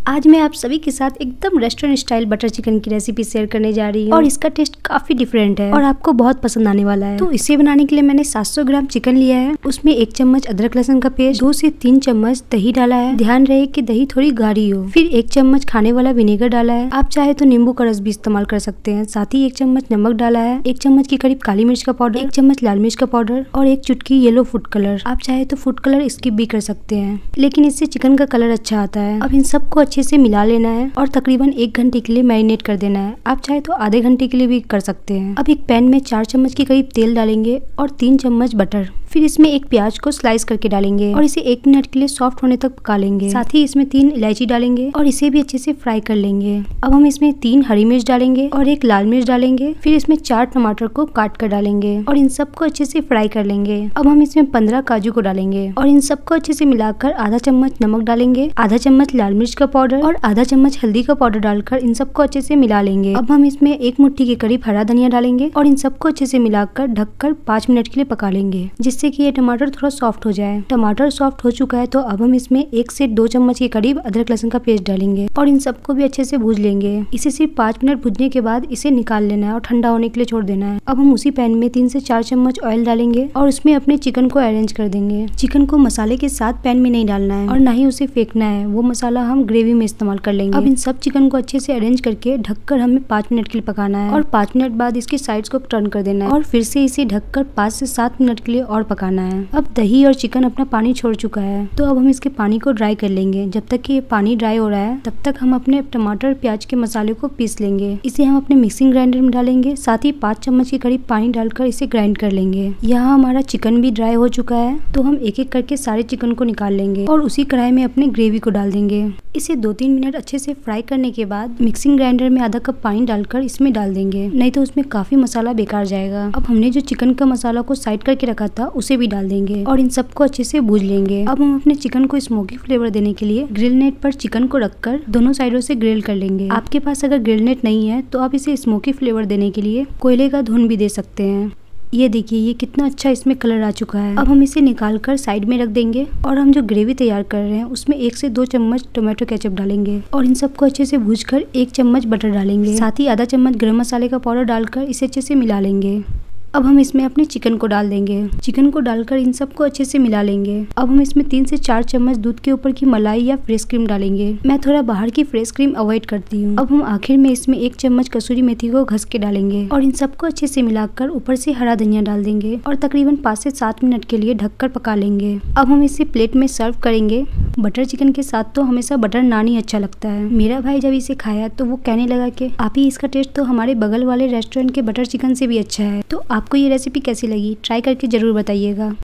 आज मैं आप सभी के साथ एकदम रेस्टोरेंट स्टाइल बटर चिकन की रेसिपी शेयर करने जा रही हूँ और इसका टेस्ट काफी डिफरेंट है और आपको बहुत पसंद आने वाला है। तो इसे बनाने के लिए मैंने 700 ग्राम चिकन लिया है। उसमें 1 चम्मच अदरक लहसुन का पेस्ट, 2 से 3 चम्मच दही डाला है। ध्यान रहे कि दही थोड़ी गाढ़ी हो। फिर 1 चम्मच खाने वाला विनेगर डाला है। आप चाहे तो नींबू का रस भी इस्तेमाल कर सकते हैं। साथ ही 1 चम्मच नमक डाला है। 1 चम्मच के करीब काली मिर्च का पाउडर, 1 चम्मच लाल मिर्च का पाउडर और 1 चुटकी येलो फूड कलर। आप चाहे तो फूड कलर स्किप भी कर सकते हैं, लेकिन इससे चिकन का कलर अच्छा आता है। अब इन सबको अच्छे से मिला लेना है और तकरीबन 1 घंटे के लिए मैरिनेट कर देना है। आप चाहे तो आधे घंटे के लिए भी कर सकते हैं। अब एक पैन में 4 चम्मच के करीब तेल डालेंगे और 3 चम्मच बटर। फिर इसमें एक प्याज को स्लाइस करके डालेंगे और इसे 1 मिनट के लिए सॉफ्ट होने तक पका लेंगे। साथ ही इसमें 3 इलायची डालेंगे और इसे भी अच्छे से फ्राई कर लेंगे। अब हम इसमें 3 हरी मिर्च डालेंगे और 1 लाल मिर्च डालेंगे। फिर इसमें 4 टमाटर को काट कर डालेंगे और इन सबको अच्छे से फ्राई कर लेंगे। अब हम इसमें 15 काजू को डालेंगे और इन सबको अच्छे से मिलाकर आधा चम्मच नमक डालेंगे, आधा चम्मच लाल मिर्च का पाउडर और आधा चम्मच हल्दी का पाउडर डालकर इन सबको अच्छे से मिला लेंगे। अब हम इसमें 1 मुट्ठी के करीब हरा धनिया डालेंगे और इन सबको अच्छे से मिलाकर ढककर 5 मिनट के लिए पका लेंगे, जिससे कि ये टमाटर थोड़ा सॉफ्ट हो जाए। टमाटर सॉफ्ट हो चुका है तो अब हम इसमें 1 से 2 चम्मच के करीब अदरक लहसुन का पेस्ट डालेंगे और इन सबको भी अच्छे से भून लेंगे। इसे सिर्फ 5 मिनट भूनने के बाद इसे निकाल लेना है और ठंडा होने के लिए छोड़ देना है। अब हम उसी पैन में 3 से 4 चम्मच ऑयल डालेंगे और उसमें अपने चिकन को अरेंज कर देंगे। चिकन को मसाले के साथ पैन में नहीं डालना है और ना ही उसे फेंकना है। वो मसाला हम ग्रेवी में इस्तेमाल कर लेंगे। अब इन सब चिकन को अच्छे से अरेंज करके ढककर हमें 5 मिनट के लिए पकाना है और 5 मिनट बाद इसकी साइड्स को टर्न कर देना है और फिर से इसे ढककर 5 से 7 मिनट के लिए और पकाना है। अब दही और चिकन अपना पानी छोड़ चुका है तो अब हम इसके पानी को ड्राई कर लेंगे। जब तक कि ये पानी ड्राई हो रहा है तब तक हम अपने टमाटर प्याज के मसाले को पीस लेंगे। इसे हम अपने मिक्सिंग ग्राइंडर में डालेंगे। साथ ही 5 चम्मच के करीब पानी डालकर इसे ग्राइंड कर लेंगे। यहाँ हमारा चिकन भी ड्राई हो चुका है तो हम एक एक करके सारे चिकन को निकाल लेंगे और उसी कढ़ाई में अपने ग्रेवी को डाल देंगे। इसे 2-3 मिनट अच्छे से फ्राई करने के बाद मिक्सिंग ग्राइंडर में आधा कप पानी डालकर इसमें डाल देंगे, नहीं तो उसमें काफी मसाला बेकार जाएगा। अब हमने जो चिकन का मसाला को साइड करके रखा था उसे भी डाल देंगे और इन सबको अच्छे से भून लेंगे। अब हम अपने चिकन को स्मोकी फ्लेवर देने के लिए ग्रिल नेट पर चिकन को रखकर दोनों साइडों से ग्रिल कर लेंगे। आपके पास अगर ग्रिल नेट नहीं है तो आप इसे स्मोकी फ्लेवर देने के लिए कोयले का धुन भी दे सकते हैं। ये देखिए ये कितना अच्छा इसमें कलर आ चुका है। अब हम इसे निकालकर साइड में रख देंगे और हम जो ग्रेवी तैयार कर रहे हैं उसमें 1 से 2 चम्मच टोमेटो केचप डालेंगे और इन सबको अच्छे से भूनकर 1 चम्मच बटर डालेंगे। साथ ही आधा चम्मच गरम मसाले का पाउडर डालकर इसे अच्छे से मिला लेंगे। अब हम इसमें अपने चिकन को डाल देंगे। चिकन को डालकर इन सबको अच्छे से मिला लेंगे। अब हम इसमें 3 से 4 चम्मच दूध के ऊपर की मलाई या फ्रेश क्रीम डालेंगे। मैं थोड़ा बाहर की फ्रेश क्रीम अवॉइड करती हूँ। अब हम आखिर में इसमें 1 चम्मच कसूरी मेथी को घस के डालेंगे और इन सबको अच्छे से मिलाकर ऊपर से हरा धनिया डाल देंगे और तकरीबन 5 से 7 मिनट के लिए ढककर पका लेंगे। अब हम इसे प्लेट में सर्व करेंगे। बटर चिकन के साथ तो हमेशा बटर नान ही अच्छा लगता है। मेरा भाई जब इसे खाया तो वो कहने लगा कि आप ही इसका टेस्ट तो हमारे बगल वाले रेस्टोरेंट के बटर चिकन से भी अच्छा है। तो आपको ये रेसिपी कैसी लगी ट्राई करके जरूर बताइएगा।